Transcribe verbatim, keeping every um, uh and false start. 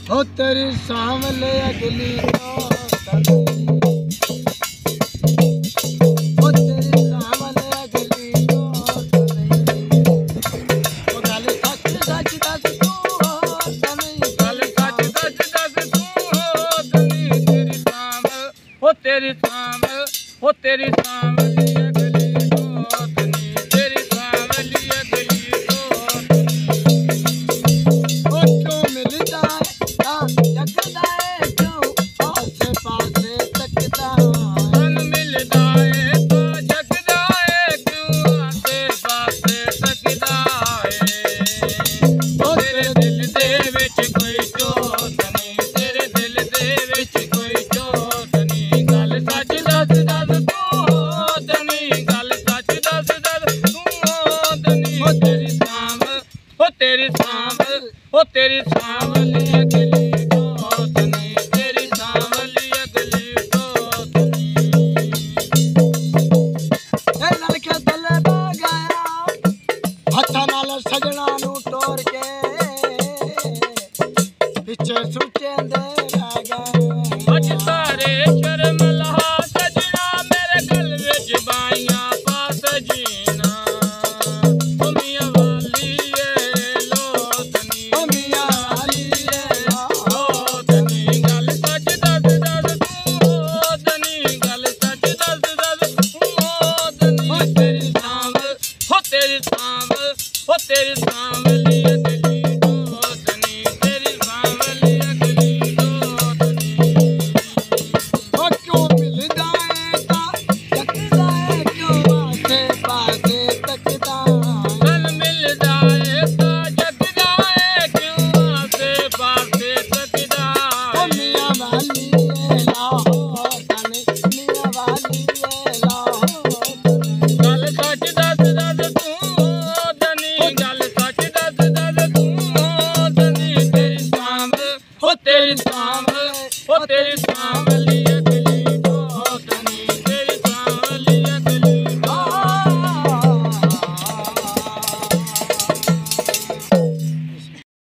हो तेरी सांवले अगली हो तेरी सांवले अगली हो गल सच सच दस तू हो तनी गल सच सच दस तू हो तनी तेरी सांव हो तेरी सांव हो तेरी सांवली अगली तो तनी तेरी सांवली अगली तो हो क्यों मिल जाए जगदा है क्यों आसे पासे तकदा मन मिलदा है तो जगदा है क्यों आसे पासे तकदा है तेरे दिल दे विच कोई जोत नहीं तेरे दिल दे विच कोई जोत नहीं गल सच दस दस तू हो तनी गल सच दस दस तू हो तनी तेरी सांव हो तेरी सांव हो तेरी सांवली अगली जोत नहीं तेरी सांवली अगली जोत नहीं ए लड़के दिल में गया हथा नाल सजना नू तोड़ के पिछे सुचे दे